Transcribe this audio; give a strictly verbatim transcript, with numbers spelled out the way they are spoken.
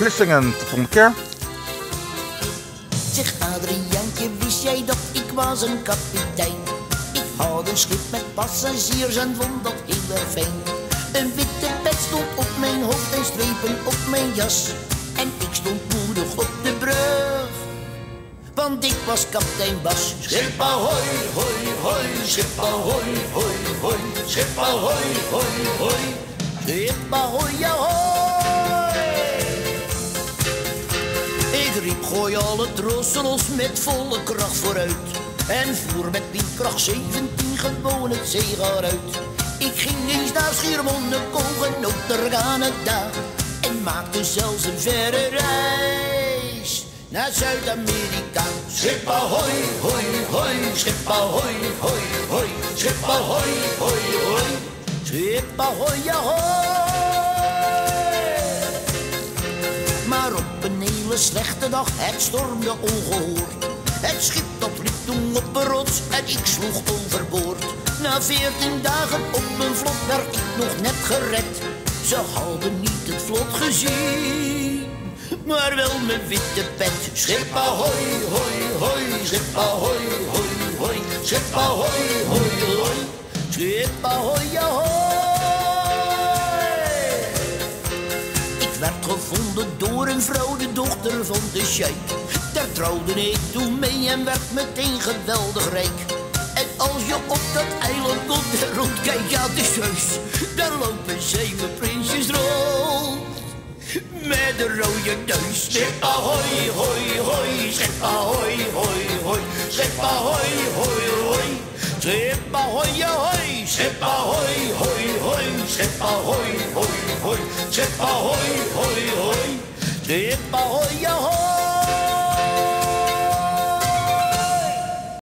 Vlissingen, tot de volgende keer. Zeg Adriaantje, wist jij dat ik was een kapitein? Ik had een schip met passagiers en vond dat heel erg fijn. Een witte pet stond op mijn hoofd en strepen op mijn jas. En ik stond moedig op de brug, want ik was kapitein Bas. Schip ahoy, hoi, hoi, schip ahoy, hoi, hoi, schip ahoy, hoi, hoi, schip ahoy, ahoy. Ik riep, gooi alle troostels met volle kracht vooruit en voer met windkracht zeventien gewoon het zeegaar uit. Ik ging eens naar Schiermonnikoog en ook naar Canada en maakte zelfs een verre reis naar Zuid-Amerika. Schip ahoy, hoi, hoi, schip ahoy, hoi, hoi, schip ahoy, hoi, hoi, schip ahoy, ahoy. Maar op een hele slechte dag, het stormde ongehoord. Het schip dat liep toen op een rots en ik sloeg overboord. Na veertien dagen op mijn vlot werd ik nog net gered. Ze hadden niet het vlot gezien, maar wel mijn witte pet. Schip ahoy, hoi, hoi, schip ahoy, hoi, hoi, schip ahoy, hoi, hoi, schip ahoy, ahoy. Ik werd gevonden door een vrouw, de dochter van de sheik. Daar trouwde ik toen mee en werd meteen geweldig rijk. En als je op dat eiland komt en rondkijkt, ja, het is heus, daar lopen zeven prinsjes rond met een rode neus. Schip ahoy, hoi, hoi, schip ahoy, hoi, hoi, schip ahoy, hoi, hoi, schip ahoy, ahoy, schip ahoy, hoi, hoi, schip ahoy, hoi, hoi, schip ahoy, hoi, hoi, schip ahoy, ahoy.